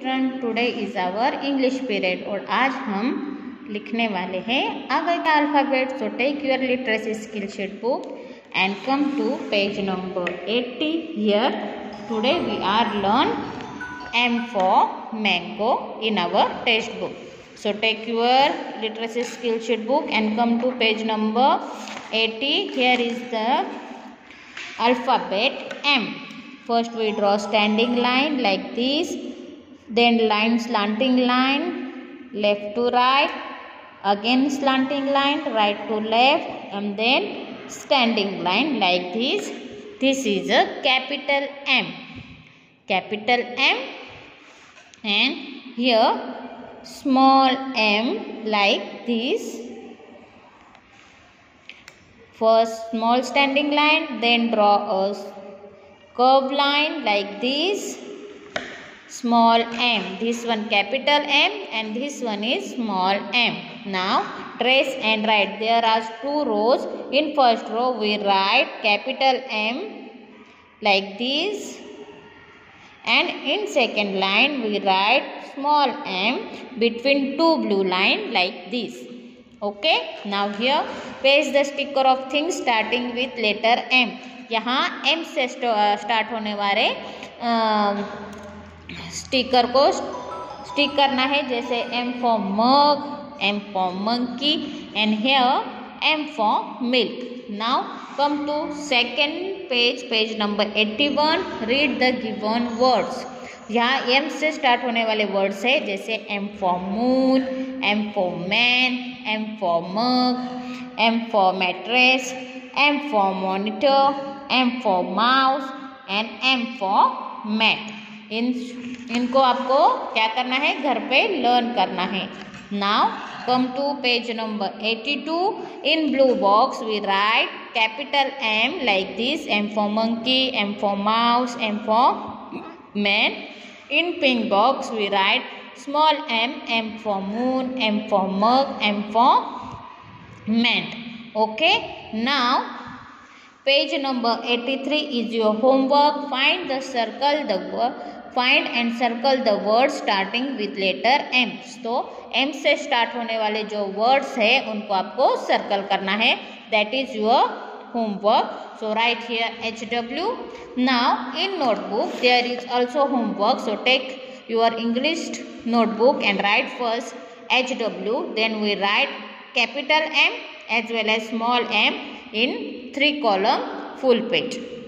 Children, today is our English period और आज हम लिखने वाले हैं आगे का alphabet. So take your literacy skill sheet book and come to page number 80. Here today we are learn M for mango in our textbook. So take your literacy skill sheet book and come to page number 80. Here is the alphabet M. First we draw standing line like this, then line slanting line, left to right, again slanting line, right to left, and then standing line like this. This is a capital M. Capital M, and here small m like this. First small standing line, then draw a curved line like this. Small m, this one capital M and this one is small m. Now trace and write. There are two rows. In first row we write capital M like this, and in second line we write small m between two blue line like this. Okay, now here paste the sticker of things starting with letter M. यहाँ M से start होने वाले sticker को stick करना है, जैसे M for mug, M for monkey, and here M for milk. Now come to second page, page number 81. Read the given words. यहाँ M से स्टार्ट होने वाले वर्ड्स है, जैसे M for moon, M for man, M for mug, M for mattress, M for monitor, M for mouse, and M for mat. इनको आपको क्या करना है, घर पे लर्न करना है. Now come to page number 82. In blue box we write capital M like this. M for monkey, M for mouse, M for man. In pink box we write small m, M for moon, M for mug, M for man. Okay, now page number 83 is your homework. Find and circle the word starting with letter M. तो M से start होने वाले जो words है उनको आपको circle करना है. That is your homework. So write here HW. Now in notebook there is also homework. So take your English notebook and write first HW. Then we write capital M as well as small m in 3 column full page.